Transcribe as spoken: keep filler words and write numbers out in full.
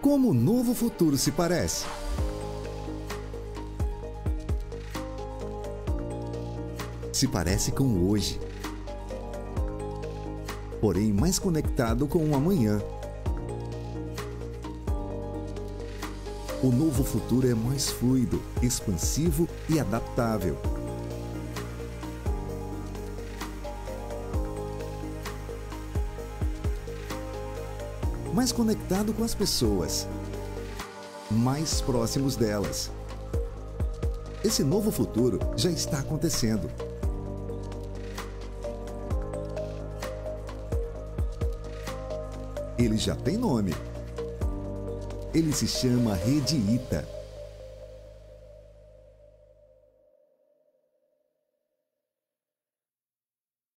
Como o novo futuro se parece? Se parece com o hoje, porém mais conectado com o amanhã. O novo futuro é mais fluido, expansivo e adaptável. Mais conectado com as pessoas, mais próximos delas. Esse novo futuro já está acontecendo. Ele já tem nome. Ele se chama Rede Ita.